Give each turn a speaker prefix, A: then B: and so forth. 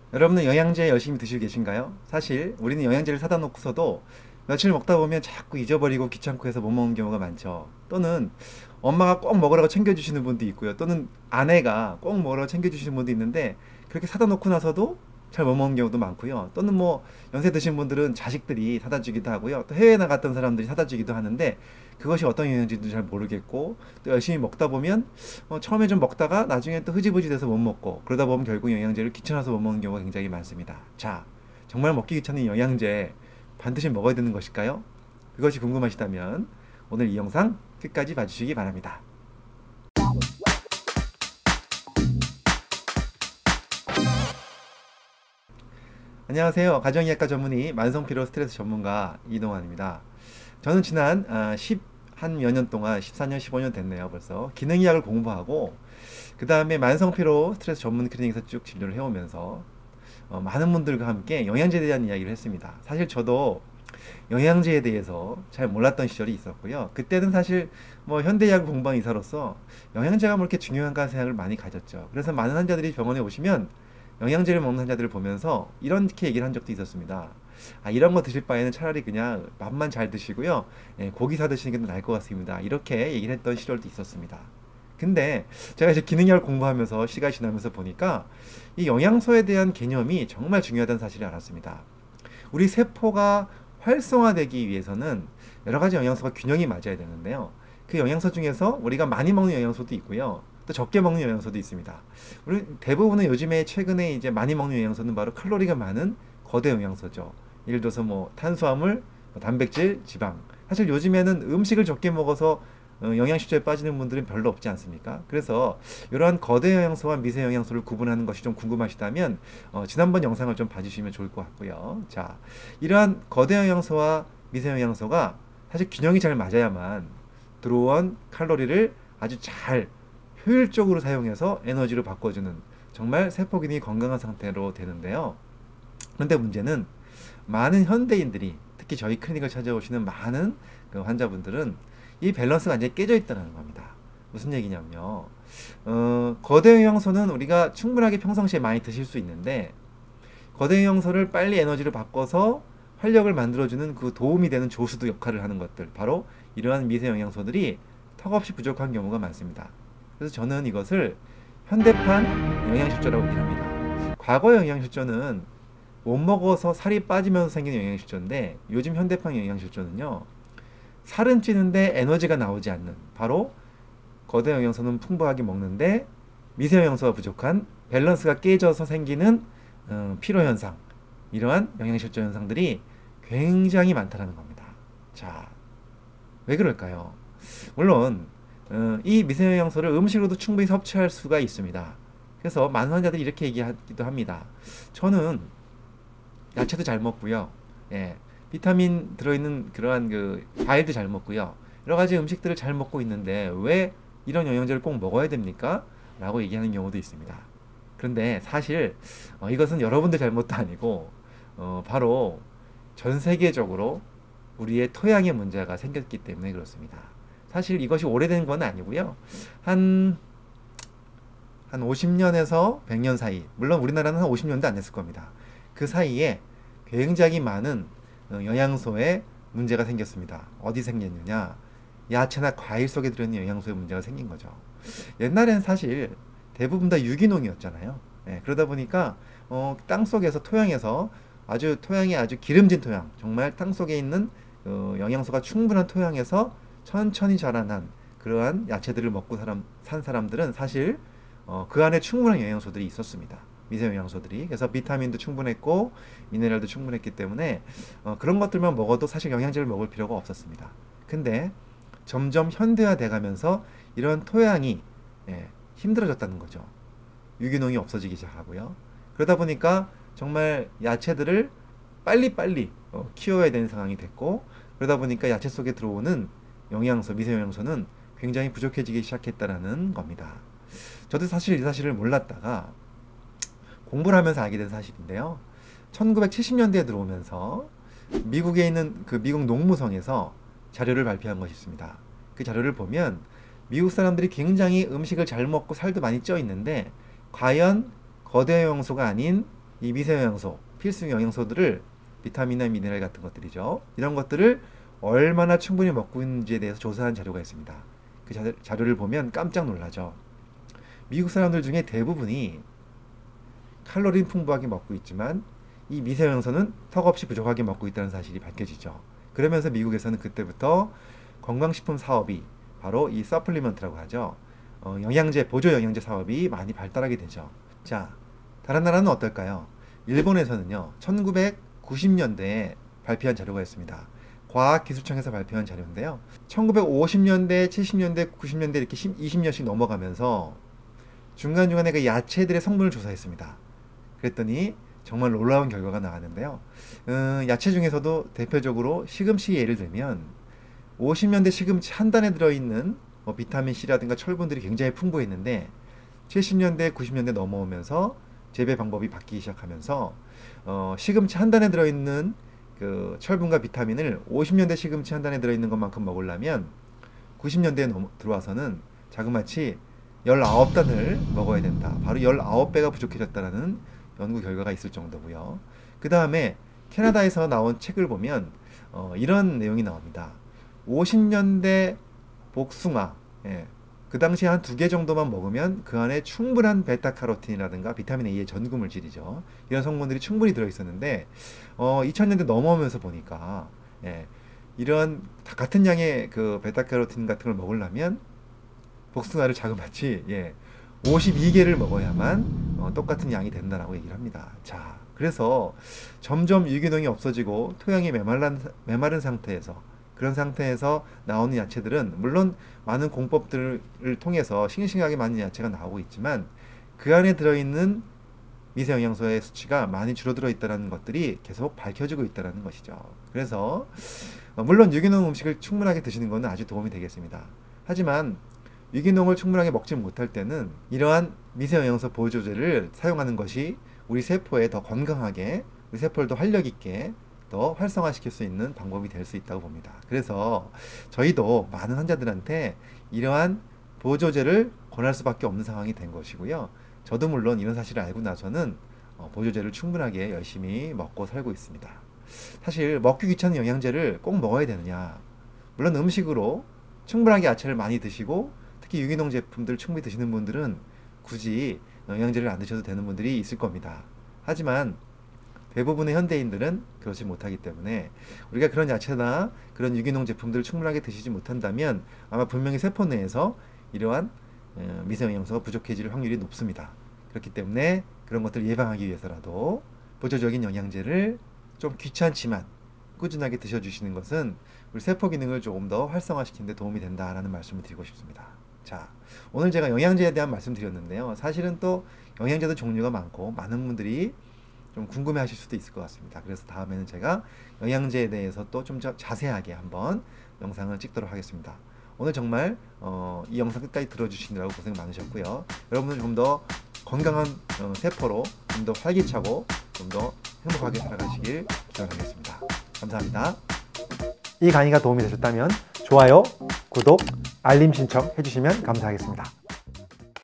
A: 여러분은 영양제 열심히 드시고 계신가요? 사실 우리는 영양제를 사다 놓고서도 며칠 먹다 보면 자꾸 잊어버리고 귀찮고 해서 못 먹는 경우가 많죠. 또는 엄마가 꼭 먹으라고 챙겨주시는 분도 있고요. 또는 아내가 꼭 먹으라고 챙겨주시는 분도 있는데 그렇게 사다 놓고 나서도 잘 못 먹는 경우도 많고요. 또는 뭐 연세 드신 분들은 자식들이 사다 주기도 하고요. 또 해외 나갔던 사람들이 사다 주기도 하는데 그것이 어떤 영양제인지 잘 모르겠고 또 열심히 먹다 보면 처음에 좀 먹다가 나중에 또 흐지부지 돼서 못 먹고 그러다 보면 결국 영양제를 귀찮아서 못 먹는 경우가 굉장히 많습니다. 자, 정말 먹기 귀찮은 영양제 반드시 먹어야 되는 것일까요? 그것이 궁금하시다면 오늘 이 영상 끝까지 봐주시기 바랍니다. 안녕하세요. 가정의학과 전문의 만성피로 스트레스 전문가 이동환입니다. 저는 지난 10한 몇 년 동안 14년 15년 됐네요. 벌써 기능의학을 공부하고 그 다음에 만성피로 스트레스 전문 클리닉에서 쭉 진료를 해오면서 많은 분들과 함께 영양제에 대한 이야기를 했습니다. 사실 저도 영양제에 대해서 잘 몰랐던 시절이 있었고요. 그때는 사실 뭐 현대의학을 공부한 의사로서 영양제가 뭐 이렇게 중요한가 생각을 많이 가졌죠. 그래서 많은 환자들이 병원에 오시면 영양제를 먹는 환자들을 보면서 이렇게 얘기를 한 적도 있었습니다. 아, 이런 거 드실 바에는 차라리 그냥 밥만 잘 드시고요. 예, 고기 사 드시는 게 나을 것 같습니다. 이렇게 얘기를 했던 시절도 있었습니다. 근데 제가 이제 기능학을 공부하면서 시간이 지나면서 보니까 이 영양소에 대한 개념이 정말 중요하다는 사실을 알았습니다. 우리 세포가 활성화되기 위해서는 여러 가지 영양소가 균형이 맞아야 되는데요. 그 영양소 중에서 우리가 많이 먹는 영양소도 있고요. 또 적게 먹는 영양소도 있습니다. 우리 대부분은 요즘에 최근에 이제 많이 먹는 영양소는 바로 칼로리가 많은 거대 영양소죠. 예를 들어서 뭐 탄수화물, 뭐 단백질, 지방. 사실 요즘에는 음식을 적게 먹어서 영양실조에 빠지는 분들은 별로 없지 않습니까? 그래서 이러한 거대 영양소와 미세 영양소를 구분하는 것이 좀 궁금하시다면 지난번 영상을 좀 봐주시면 좋을 것 같고요. 자, 이러한 거대 영양소와 미세 영양소가 사실 균형이 잘 맞아야만 들어온 칼로리를 아주 잘 효율적으로 사용해서 에너지로 바꿔주는 정말 세포 기능이 건강한 상태로 되는데요. 그런데 문제는 많은 현대인들이 특히 저희 클리닉을 찾아오시는 많은 그 환자분들은 이 밸런스가 완전히 깨져 있다는 겁니다. 무슨 얘기냐면요. 거대 영양소는 우리가 충분하게 평상시에 많이 드실 수 있는데 거대 영양소를 빨리 에너지로 바꿔서 활력을 만들어주는 그 도움이 되는 조수도 역할을 하는 것들 바로 이러한 미세 영양소들이 턱없이 부족한 경우가 많습니다. 그래서 저는 이것을 현대판 영양실조라고 얘기를 합니다. 과거 영양실조는 못 먹어서 살이 빠지면서 생긴 영양실조인데 요즘 현대판 영양실조는요. 살은 찌는데 에너지가 나오지 않는 바로 거대 영양소는 풍부하게 먹는데 미세 영양소가 부족한 밸런스가 깨져서 생기는 피로 현상 이러한 영양실조 현상들이 굉장히 많다는 겁니다. 자, 왜 그럴까요? 물론 이 미세 영양소를 음식으로도 충분히 섭취할 수가 있습니다. 그래서 많은 환자들이 이렇게 얘기하기도 합니다. 저는 야채도 잘 먹고요. 예, 비타민 들어있는 그러한 그 과일도 잘 먹고요. 여러 가지 음식들을 잘 먹고 있는데 왜 이런 영양제를 꼭 먹어야 됩니까? 라고 얘기하는 경우도 있습니다. 그런데 사실 이것은 여러분들 잘못도 아니고 바로 전 세계적으로 우리의 토양의 문제가 생겼기 때문에 그렇습니다. 사실 이것이 오래된 건 아니고요. 한 50년에서 100년 사이, 물론 우리나라는 한 50년도 안 됐을 겁니다. 그 사이에 굉장히 많은 영양소에 문제가 생겼습니다. 어디 생겼느냐? 야채나 과일 속에 들어있는 영양소에 문제가 생긴 거죠. 옛날엔 사실 대부분 다 유기농이었잖아요. 예, 그러다 보니까 땅 속에서 토양에서 아주 토양이 아주 기름진 토양, 정말 땅 속에 있는 영양소가 충분한 토양에서 천천히 자라난 그러한 야채들을 먹고 산 사람들은 사실 그 안에 충분한 영양소들이 있었습니다. 미세 영양소들이. 그래서 비타민도 충분했고 미네랄도 충분했기 때문에 그런 것들만 먹어도 사실 영양제를 먹을 필요가 없었습니다. 근데 점점 현대화돼 가면서 이런 토양이 힘들어졌다는 거죠. 유기농이 없어지기 시작하고요. 그러다 보니까 정말 야채들을 빨리빨리 키워야 되는 상황이 됐고 그러다 보니까 야채 속에 들어오는 영양소, 미세 영양소는 굉장히 부족해지기 시작했다는 겁니다. 저도 사실 이 사실을 몰랐다가 공부를 하면서 알게 된 사실인데요. 1970년대에 들어오면서 미국에 있는 그 미국 농무성에서 자료를 발표한 것이 있습니다. 그 자료를 보면 미국 사람들이 굉장히 음식을 잘 먹고 살도 많이 쪄 있는데 과연 거대 영양소가 아닌 이 미세영양소, 필수 영양소들을 비타민이나 미네랄 같은 것들이죠. 이런 것들을 얼마나 충분히 먹고 있는지에 대해서 조사한 자료가 있습니다. 그 자료를 보면 깜짝 놀라죠. 미국 사람들 중에 대부분이 칼로리는 풍부하게 먹고 있지만 이 미세영양소는 턱없이 부족하게 먹고 있다는 사실이 밝혀지죠. 그러면서 미국에서는 그때부터 건강식품 사업이 바로 이 서플리먼트라고 하죠. 영양제, 보조 영양제 사업이 많이 발달하게 되죠. 자, 다른 나라는 어떨까요? 일본에서는요, 1990년대에 발표한 자료가 있습니다. 과학기술청에서 발표한 자료인데요. 1950년대, 70년대, 90년대 이렇게 20년씩 넘어가면서 중간중간에 그 야채들의 성분을 조사했습니다. 그랬더니 정말 놀라운 결과가 나왔는데요. 야채 중에서도 대표적으로 시금치 예를 들면 50년대 시금치 한 단에 들어있는 비타민 C라든가 철분들이 굉장히 풍부했는데 70년대, 90년대 넘어오면서 재배 방법이 바뀌기 시작하면서 시금치 한 단에 들어있는 그 철분과 비타민을 50년대 시금치 한 단에 들어있는 것만큼 먹으려면 90년대에 들어와서는 자그마치 19단을 먹어야 된다. 바로 19배가 부족해졌다는 연구 결과가 있을 정도고요. 그 다음에 캐나다에서 나온 책을 보면 이런 내용이 나옵니다. 50년대 복숭아, 그 당시에 한 2개 정도만 먹으면 그 안에 충분한 베타카로틴이라든가 비타민 A의 전구 물질이죠. 이런 성분들이 충분히 들어있었는데 2000년대 넘어오면서 보니까 이런 같은 양의 그 베타카로틴 같은 걸 먹으려면 복숭아를 자그마치 52개를 먹어야만 똑같은 양이 된다라고 얘기를 합니다. 자, 그래서 점점 유기농이 없어지고 토양이 메마른 상태에서 그런 상태에서 나오는 야채들은 물론 많은 공법들을 통해서 싱싱하게 많은 야채가 나오고 있지만 그 안에 들어있는 미세영양소의 수치가 많이 줄어들어 있다는 것들이 계속 밝혀지고 있다는 것이죠. 그래서 물론 유기농 음식을 충분하게 드시는 것은 아주 도움이 되겠습니다. 하지만 유기농을 충분하게 먹지 못할 때는 이러한 미세영양소 보조제를 사용하는 것이 우리 세포에 더 건강하게, 우리 세포를 더 활력 있게 더 활성화시킬 수 있는 방법이 될 수 있다고 봅니다. 그래서 저희도 많은 환자들한테 이러한 보조제를 권할 수밖에 없는 상황이 된 것이고요. 저도 물론 이런 사실을 알고 나서는 보조제를 충분하게 열심히 먹고 살고 있습니다. 사실 먹기 귀찮은 영양제를 꼭 먹어야 되느냐? 물론 음식으로 충분하게 야채를 많이 드시고 특히 유기농 제품들 충분히 드시는 분들은 굳이 영양제를 안 드셔도 되는 분들이 있을 겁니다. 하지만 대부분의 현대인들은 그렇지 못하기 때문에 우리가 그런 야채나 그런 유기농 제품들을 충분하게 드시지 못한다면 아마 분명히 세포 내에서 이러한 미세영양소가 부족해질 확률이 높습니다. 그렇기 때문에 그런 것들을 예방하기 위해서라도 보조적인 영양제를 좀 귀찮지만 꾸준하게 드셔주시는 것은 우리 세포 기능을 조금 더 활성화시키는 데 도움이 된다라는 말씀을 드리고 싶습니다. 자, 오늘 제가 영양제에 대한 말씀 드렸는데요. 사실은 또 영양제도 종류가 많고 많은 분들이 좀 궁금해 하실 수도 있을 것 같습니다. 그래서 다음에는 제가 영양제에 대해서 또 좀 자세하게 한번 영상을 찍도록 하겠습니다. 오늘 정말 이 영상 끝까지 들어주시느라고 고생 많으셨고요. 여러분은 좀 더 건강한 세포로 좀 더 활기차고 좀 더 행복하게 살아가시길 기원하겠습니다. 감사합니다. 이 강의가 도움이 되셨다면 좋아요, 구독, 알림 신청 해주시면 감사하겠습니다.